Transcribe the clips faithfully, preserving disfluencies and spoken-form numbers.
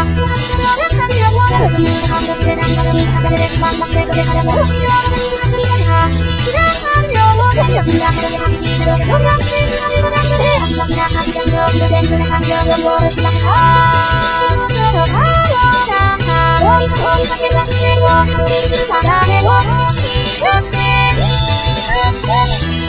Miku Hatsuneを感情をやるという感情で何かに重ねればまっすぐでからもしようとするがしら感情をやるよしらけで走り出るけどなっているのにもなくてあんなな感情を全部で感情をゴールしたから僕の顔だから追い追いかけ出してを感じするからねを知っている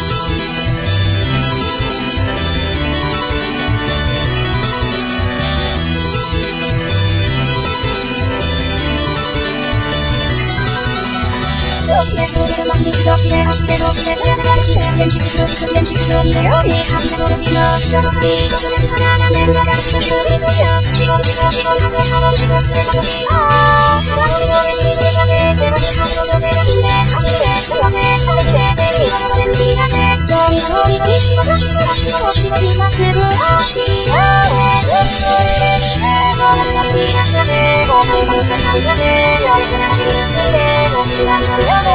どうしてそういうまにどうして走ってどうしてそれでやるして現実する現実するいるように初めの時の人の振りとそれしかならねんだから人の振りとや仕事仕事仕事の顔を自分することにああ腹の上に手がけてもし半の手が死んで走ってその手をして手にはの手にだけどういうのにの石を出し出しのしを今すぐ足やれるそれにしてもなくになったね僕も世界だねやるせなしになってもしなくや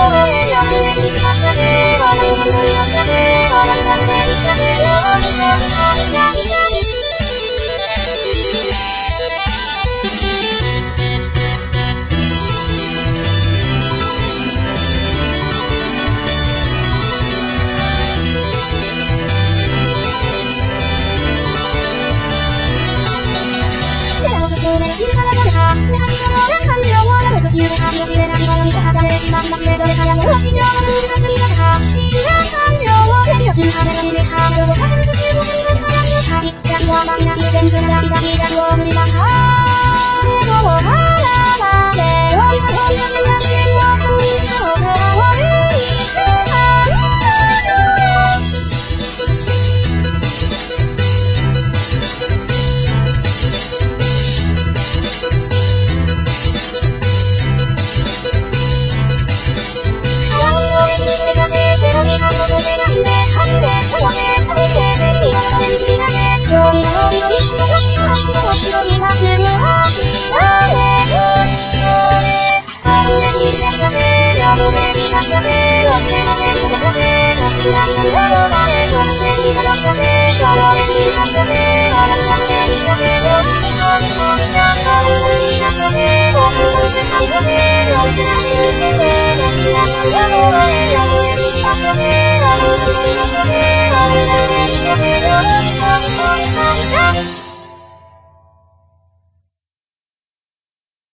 「